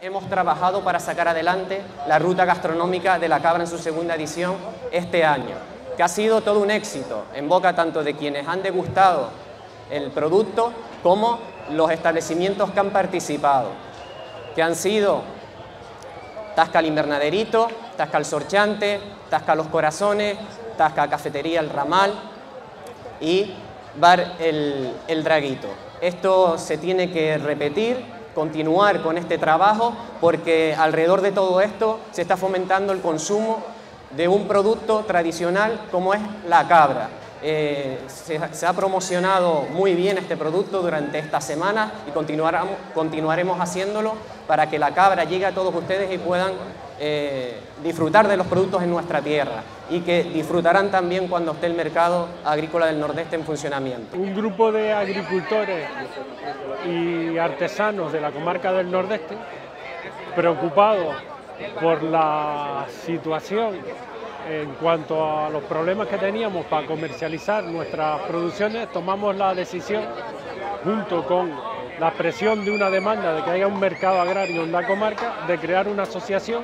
hemos trabajado para sacar adelante la ruta gastronómica de la cabra en su segunda edición este año, que ha sido todo un éxito en boca tanto de quienes han degustado el producto como los establecimientos que han participado, que han sido Tasca el Invernaderito, Tasca el Sorchante, Tasca Los Corazones, Tasca Cafetería El Ramal y Bar el Draguito. Esto se tiene que repetir, continuar con este trabajo, porque alrededor de todo esto se está fomentando el consumo de un producto tradicional como es la cabra. Se ha promocionado muy bien este producto durante estas semanas y continuaremos haciéndolo para que la cabra llegue a todos ustedes y puedan disfrutar de los productos en nuestra tierra, y que disfrutarán también cuando esté el mercado agrícola del Nordeste en funcionamiento. Un grupo de agricultores y artesanos de la comarca del Nordeste, preocupados por la situación en cuanto a los problemas que teníamos para comercializar nuestras producciones, tomamos la decisión, junto con la presión de una demanda de que haya un mercado agrario en la comarca, de crear una asociación,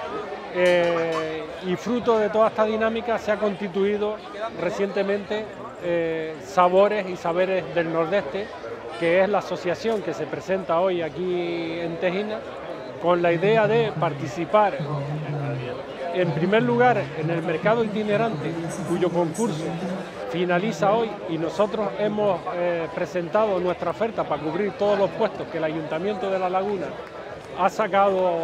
y fruto de toda esta dinámica se ha constituido recientemente Sabores y Saberes del Nordeste, que es la asociación que se presenta hoy aquí en Tejina, con la idea de participar en primer lugar en el mercado itinerante, cuyo concurso finaliza hoy, y nosotros hemos presentado nuestra oferta para cubrir todos los puestos que el Ayuntamiento de La Laguna ha sacado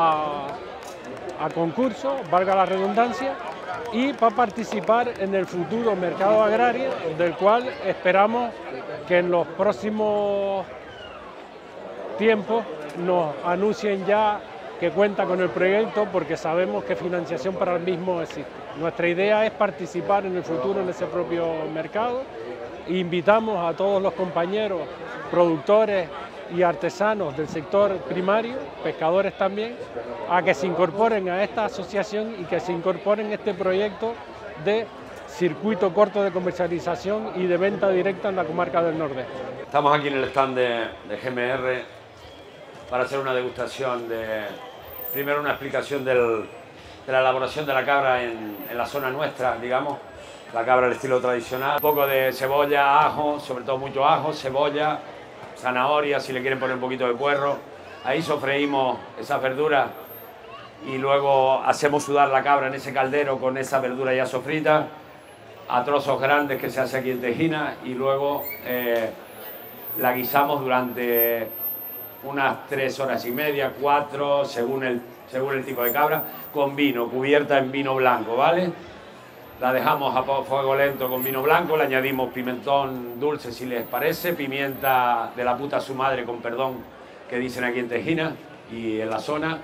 a concurso, valga la redundancia, y para participar en el futuro mercado agrario, del cual esperamos que en los próximos tiempos nos anuncien ya que cuenta con el proyecto, porque sabemos que financiación para el mismo existe. Nuestra idea es participar en el futuro en ese propio mercado. Invitamos a todos los compañeros productores y artesanos del sector primario, pescadores también, a que se incorporen a esta asociación y que se incorporen a este proyecto de circuito corto de comercialización y de venta directa en la comarca del Nordeste. Estamos aquí en el stand de GMR para hacer una degustación primero una explicación de la elaboración de la cabra en la zona nuestra, digamos, la cabra al estilo tradicional. Un poco de cebolla, ajo, sobre todo mucho ajo, cebolla, zanahoria, si le quieren poner un poquito de puerro. Ahí sofreímos esas verduras y luego hacemos sudar la cabra en ese caldero con esa verdura ya sofrita, a trozos grandes que se hace aquí en Tejina, y luego la guisamos durante unas 3 horas y media, 4, según el tipo de cabra, con vino, cubierta en vino blanco, ¿vale? La dejamos a fuego lento con vino blanco, le añadimos pimentón dulce si les parece, pimienta de la puta su madre, con perdón, que dicen aquí en Tejina y en la zona,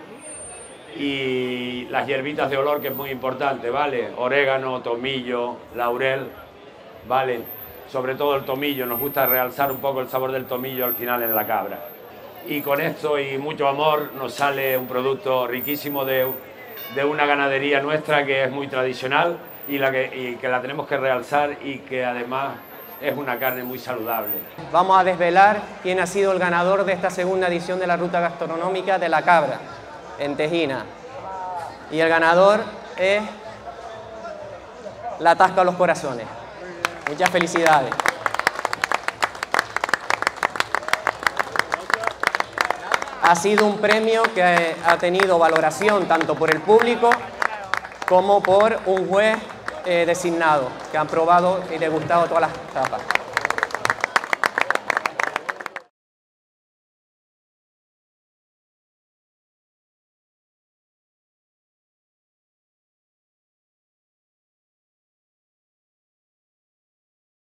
y las hierbitas de olor, que es muy importante, ¿vale? Orégano, tomillo, laurel, ¿vale? Sobre todo el tomillo, nos gusta realzar un poco el sabor del tomillo al final en la cabra. Y con esto y mucho amor nos sale un producto riquísimo de una ganadería nuestra que es muy tradicional y que la tenemos que realzar, y que además es una carne muy saludable. Vamos a desvelar quién ha sido el ganador de esta segunda edición de la ruta gastronómica de la cabra en Tejina. Y el ganador es la Tasca Los Corazones. Muchas felicidades. Ha sido un premio que ha tenido valoración tanto por el público como por un juez designado, que han probado y degustado todas las tapas.